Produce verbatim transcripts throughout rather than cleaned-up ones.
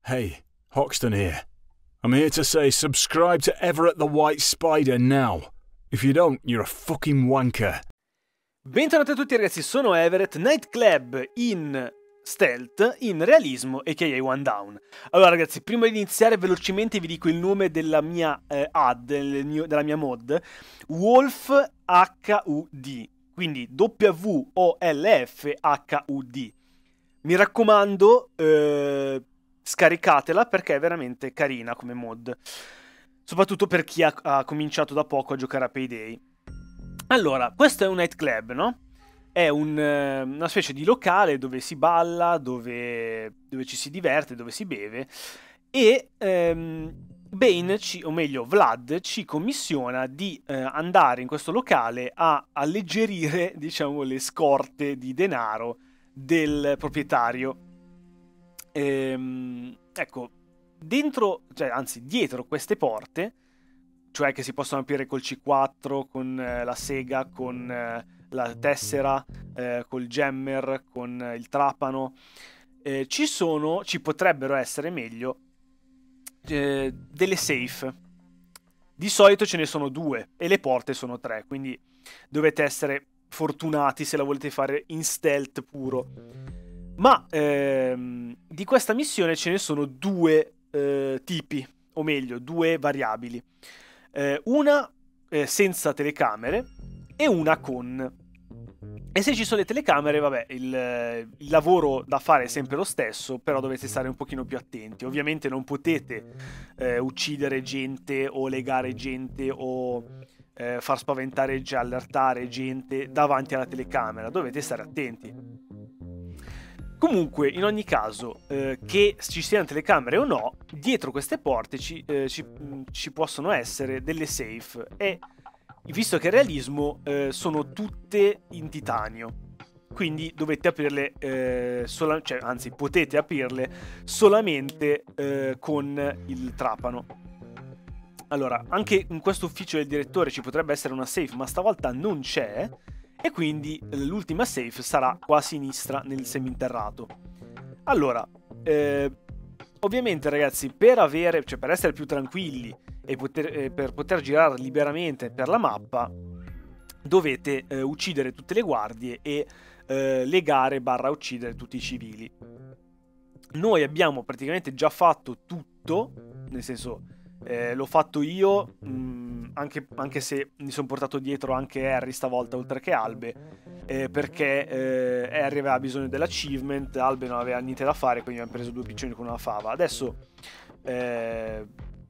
Hey, Hoxton here. I'm here to say subscribe to Everett the White Spider now. If you don't, you're a fucking wanker. Bentornati a tutti ragazzi, sono Everett, Night Club in stealth, in realismo, aka One Down. Allora ragazzi, prima di iniziare velocemente vi dico il nome della mia eh, ad, del mio, della mia mod, Wolf H U D, quindi W O L F H U D. Mi raccomando, eh, scaricatela perché è veramente carina come mod, soprattutto per chi ha, ha cominciato da poco a giocare a Payday. Allora, questo è un nightclub, no? È un, eh, una specie di locale dove si balla, dove, dove ci si diverte, dove si beve. E ehm, Bane, ci, o meglio Vlad, ci commissiona di eh, andare in questo locale a alleggerire, diciamo, le scorte di denaro del proprietario. Ehm, ecco, dentro, cioè, anzi, dietro queste porte, cioè che si possono aprire col C quattro, con eh, la sega, con eh, la tessera, eh, col jammer, con eh, il trapano. Eh, ci sono, ci potrebbero essere meglio, eh, delle safe. Di solito ce ne sono due e le porte sono tre, quindi dovete essere fortunati se la volete fare in stealth puro. Ma ehm, di questa missione ce ne sono due eh, tipi, o meglio, due variabili. Eh, una eh, senza telecamere e una con. E se ci sono le telecamere, vabbè, il, il lavoro da fare è sempre lo stesso, però dovete stare un pochino più attenti. Ovviamente non potete eh, uccidere gente o legare gente o eh, far spaventare, cioè allertare gente davanti alla telecamera. Dovete stare attenti. Comunque, in ogni caso, eh, che ci siano telecamere o no, dietro queste porte ci, eh, ci, ci possono essere delle safe e, visto che è realismo, eh, sono tutte in titanio. Quindi dovete aprirle, eh, sola- cioè, anzi potete aprirle solamente eh, con il trapano. Allora, anche in questo ufficio del direttore ci potrebbe essere una safe, ma stavolta non c'è. E quindi l'ultima safe sarà qua a sinistra nel seminterrato. Allora, eh, ovviamente ragazzi, per avere, cioè per essere più tranquilli e poter, eh, per poter girare liberamente per la mappa, dovete eh, uccidere tutte le guardie e eh, legare barra uccidere tutti i civili. Noi abbiamo praticamente già fatto tutto, nel senso eh, l'ho fatto io, mh, anche, anche se mi sono portato dietro anche Harry stavolta oltre che Albe, eh, perché eh, Harry aveva bisogno dell'achievement, Albe non aveva niente da fare, quindi abbiamo preso due piccioni con una fava. Adesso eh,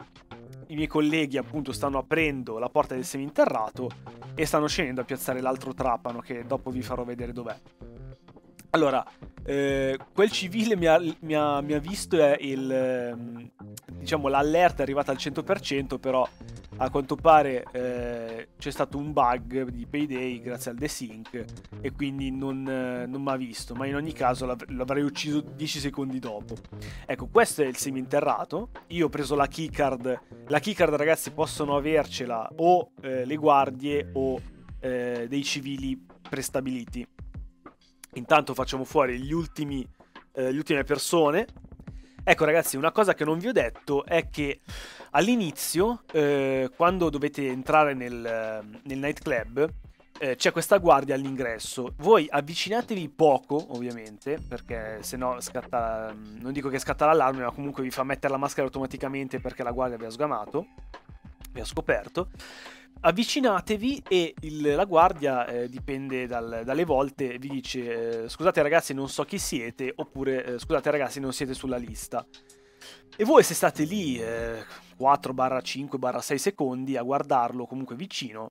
i miei colleghi appunto stanno aprendo la porta del seminterrato e stanno scendendo a piazzare l'altro trapano che dopo vi farò vedere dov'è. Allora, eh, quel civile mi ha, mi ha, mi ha visto e il, diciamo, l'allerta è arrivata al cento per cento, però a quanto pare eh, c'è stato un bug di Payday grazie al desync e quindi non, eh, non mi ha visto, ma in ogni caso l'av- l'avrei ucciso dieci secondi dopo. Ecco, questo è il seminterrato. Io ho preso la keycard. La keycard, ragazzi, possono avercela o eh, le guardie o eh, dei civili prestabiliti. Intanto facciamo fuori gli ultimi, eh, le ultime persone. Ecco ragazzi, una cosa che non vi ho detto è che all'inizio, eh, quando dovete entrare nel, nel nightclub, eh, c'è questa guardia all'ingresso. Voi avvicinatevi poco, ovviamente, perché se no scatta, non dico che scatta l'allarme, ma comunque vi fa mettere la maschera automaticamente perché la guardia vi ha sgamato, vi ha scoperto. Avvicinatevi e il, la guardia, eh, dipende dal, dalle volte, vi dice eh, scusate ragazzi non so chi siete, oppure eh, scusate ragazzi non siete sulla lista. E voi se state lì eh, quattro cinque sei secondi a guardarlo comunque vicino,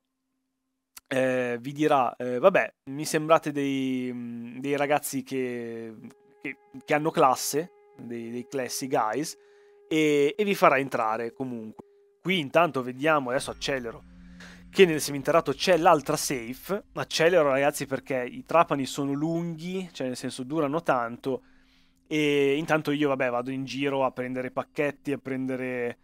eh, vi dirà eh, vabbè, mi sembrate dei, dei ragazzi che, che, che hanno classe, dei, dei classy guys, e, e vi farà entrare comunque. Qui intanto vediamo, adesso accelero, che nel seminterrato c'è l'altra safe. Accelero ragazzi perché i trapani sono lunghi, cioè nel senso durano tanto, e intanto io vabbè vado in giro a prendere pacchetti, a prendere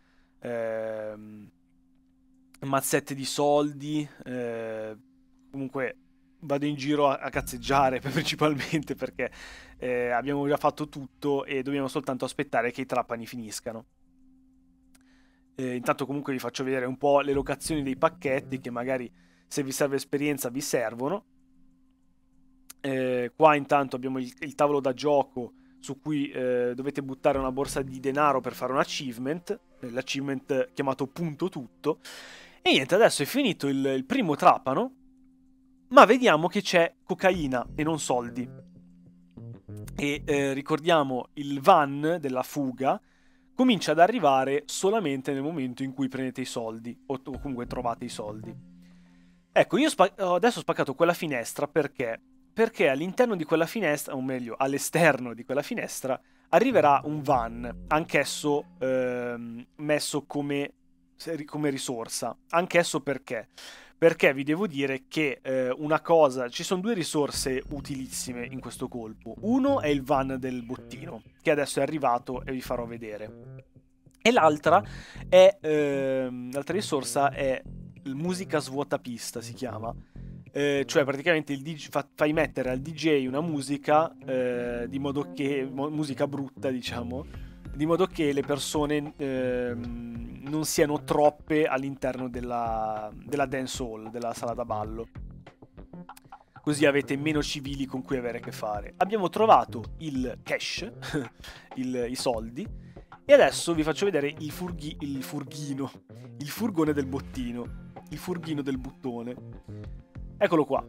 ehm, mazzette di soldi, eh, comunque vado in giro a, a cazzeggiare principalmente perché eh, abbiamo già fatto tutto e dobbiamo soltanto aspettare che i trapani finiscano. Eh, intanto comunque vi faccio vedere un po' le locazioni dei pacchetti che magari se vi serve esperienza vi servono. Eh, qua intanto abbiamo il, il tavolo da gioco su cui eh, dovete buttare una borsa di denaro per fare un achievement, l'achievement chiamato punto tutto. E niente, adesso è finito il, il primo trapano, ma vediamo che c'è cocaina e non soldi. E eh, ricordiamo il van della fuga comincia ad arrivare solamente nel momento in cui prendete i soldi o, o comunque trovate i soldi. Ecco, io ho adesso ho spaccato quella finestra perché? Perché all'interno di quella finestra, o meglio, all'esterno di quella finestra, arriverà un van, anch'esso ehm, messo come, come risorsa. Anch'esso perché? Perché vi devo dire che eh, una cosa, ci sono due risorse utilissime in questo colpo. Uno è il van del bottino, che adesso è arrivato e vi farò vedere. E l'altra è, eh, l'altra risorsa è musica svuotapista, si chiama. Eh, cioè praticamente il D J, fa, fai mettere al D J una musica, eh, di modo che, mo, musica brutta diciamo, di modo che le persone eh, non siano troppe all'interno della, della dance hall, della sala da ballo. Così avete meno civili con cui avere a che fare. Abbiamo trovato il cash, il, i soldi, e adesso vi faccio vedere il, furghi, il furghino, il furgone del bottino, il furghino del buttone. Eccolo qua.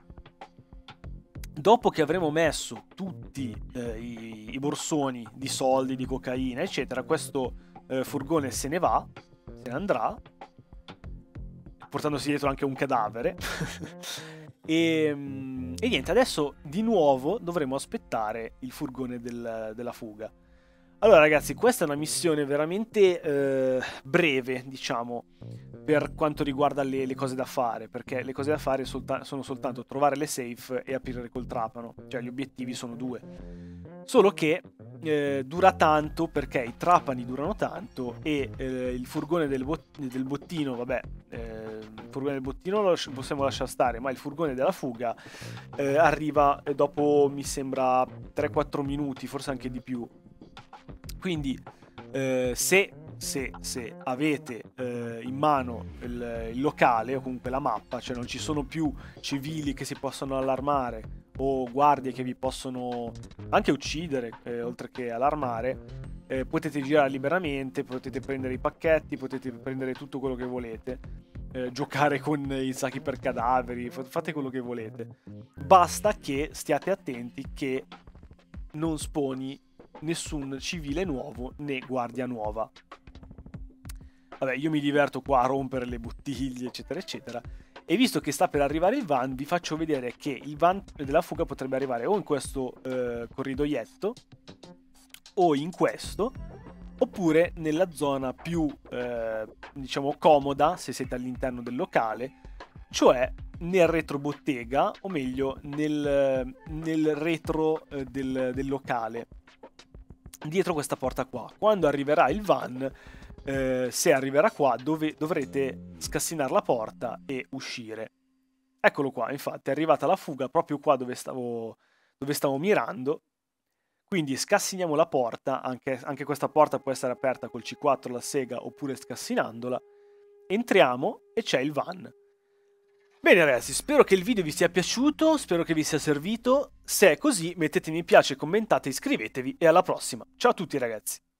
Dopo che avremo messo tutti eh, i, i borsoni di soldi, di cocaina, eccetera, questo eh, furgone se ne va, se ne andrà, portandosi dietro anche un cadavere. e, e niente, adesso di nuovo dovremo aspettare il furgone del, della fuga. Allora ragazzi, questa è una missione veramente eh, breve, diciamo, per quanto riguarda le, le cose da fare, perché le cose da fare solta- sono soltanto trovare le safe e aprire col trapano, cioè gli obiettivi sono due. Solo che eh, dura tanto perché i trapani durano tanto e eh, il furgone del, bot- del bottino, vabbè, eh, il furgone del bottino lo lasci- possiamo lasciare stare, ma il furgone della fuga eh, arriva dopo, mi sembra, tre quattro minuti, forse anche di più. Quindi eh, se, se, se avete eh, in mano il, il locale o comunque la mappa, cioè non ci sono più civili che si possono allarmare o guardie che vi possono anche uccidere, eh, oltre che allarmare, eh, potete girare liberamente, potete prendere i pacchetti, potete prendere tutto quello che volete, eh, giocare con i sacchi per cadaveri, fate quello che volete. Basta che stiate attenti che non sponi nessun civile nuovo né guardia nuova. Vabbè, io mi diverto qua a rompere le bottiglie eccetera eccetera, e visto che sta per arrivare il van vi faccio vedere che il van della fuga potrebbe arrivare o in questo eh, corridoietto o in questo, oppure nella zona più eh, diciamo comoda se siete all'interno del locale, cioè nel retro bottega, o meglio nel, nel retro eh, del, del locale, dietro questa porta qua. Quando arriverà il van, eh, se arriverà qua, dove dovrete scassinare la porta e uscire. Eccolo qua, infatti è arrivata la fuga proprio qua dove stavo, dove stavo mirando. Quindi scassiniamo la porta, anche, anche questa porta può essere aperta col C quattro, la sega, oppure scassinandola. Entriamo e c'è il van. Bene ragazzi, spero che il video vi sia piaciuto, spero che vi sia servito. Se è così mettete mi piace, commentate, iscrivetevi e alla prossima. Ciao a tutti ragazzi.